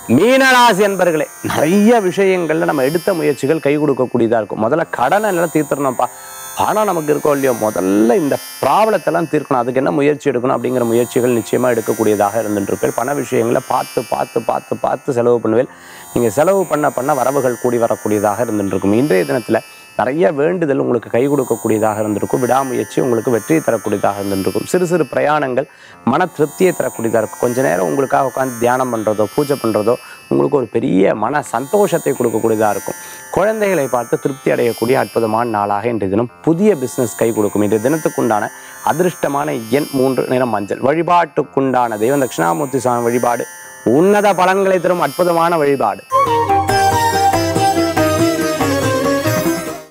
மீனராசி அன்பர்களே, நிறைய விஷயங்கள்ல நம்ம எடுத்த முயற்சிகள் கை கொடுக்கக்கூடியதா இருக்கும். முதல்ல கடனை எல்லாம் தீர்த்துறணும்ப்பா, பணம் நமக்கு இருக்கோ இல்லையோ, முதல்ல இந்த ப்ராப்ளத்தெல்லாம் தீர்க்கணும், அதுக்கு என்ன முயற்சி எடுக்கணும் அப்படிங்கிற முயற்சிகள் நிச்சயமா எடுக்கக்கூடியதாக இருந்துருப்பேன். பண விஷயங்களை பார்த்து பார்த்து பார்த்து பார்த்து செலவு பண்ணுவேன். நீங்கள் செலவு பண்ண வரவுகள் கூடி வரக்கூடியதாக இருந்துருக்கும். இன்றைய தினத்தில் நிறைய வேண்டுதல் உங்களுக்கு கை கொடுக்கக்கூடியதாக இருந்திருக்கும். விடாமுயற்சி உங்களுக்கு வெற்றியை தரக்கூடியதாக இருந்திருக்கும். சிறு சிறு பிரயாணங்கள் மன திருப்தியை தரக்கூடியதாக இருக்கும். கொஞ்ச நேரம் உங்களுக்காக உட்காந்து தியானம் பண்ணுறதோ பூஜை பண்ணுறதோ உங்களுக்கு ஒரு பெரிய மன சந்தோஷத்தை கொடுக்கக்கூடியதாக இருக்கும். குழந்தைகளை பார்த்து திருப்தி அடையக்கூடிய அற்புதமான நாளாக இன்றைய தினம் புதிய பிஸ்னஸ் கை கொடுக்கும். இன்றைய தினத்துக்குண்டான அதிர்ஷ்டமான எண் 3, நிறம் மஞ்சள். வழிபாட்டுக்குண்டான தெய்வம் தட்சிணாமூர்த்தி சுவாமி வழிபாடு உன்னத பலன்களை தரும் அற்புதமான வழிபாடு.